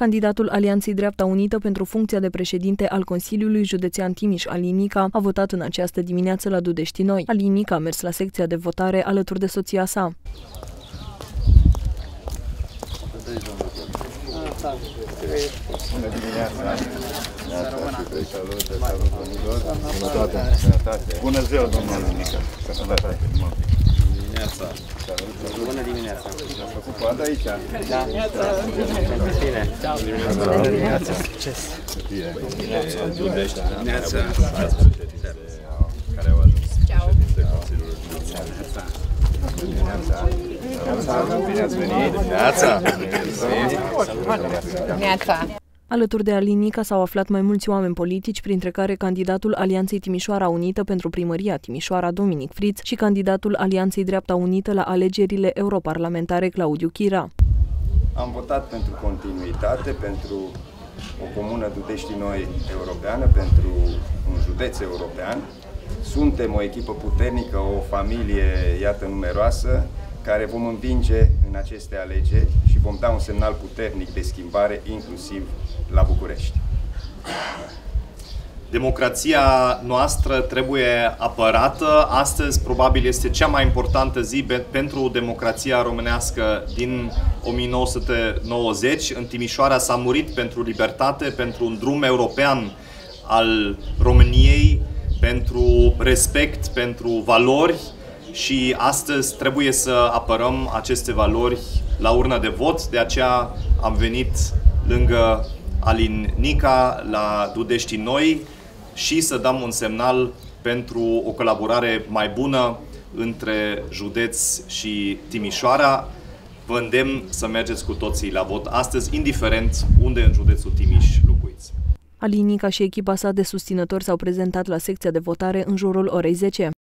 Candidatul Alianței Dreapta Unită pentru funcția de președinte al Consiliului Județean Timiș, Alin Nica, a votat în această dimineață la Dudești Noi. Alin Nica a mers la secția de votare alături de soția sa. Bună dimineața! Bună ziua, domnul Nica! Sănătate! Bună dimineața! Ați făcut coadă aici? Da. Pentru tine. Bună dimineața! Succes! Dudești! Dimineața! Care au adus președinte Consiliului Județean. Bine ați venit! Neața! Alături de Alin Nica s-au aflat mai mulți oameni politici, printre care candidatul Alianței Timișoara Unită pentru primăria Timișoara, Dominic Friț, și candidatul Alianței Dreapta Unită la alegerile europarlamentare, Claudiu Chira. Am votat pentru continuitate, pentru o comună Dudești Noi europeană, pentru un județ european. Suntem o echipă puternică, o familie, iată, numeroasă, care vom învinge în aceste alegeri și vom da un semnal puternic de schimbare, inclusiv la București. Democrația noastră trebuie apărată. Astăzi probabil este cea mai importantă zi pentru democrația românească din 1990. În Timișoara s-a murit pentru libertate, pentru un drum european al României, pentru respect, pentru valori. Și astăzi trebuie să apărăm aceste valori la urna de vot, de aceea am venit lângă Alin Nica la Dudești Noi și să dăm un semnal pentru o colaborare mai bună între județ și Timișoara. Vă îndemn să mergeți cu toții la vot astăzi, indiferent unde în județul Timiș locuiți. Alin Nica și echipa sa de susținători s-au prezentat la secția de votare în jurul orei 10.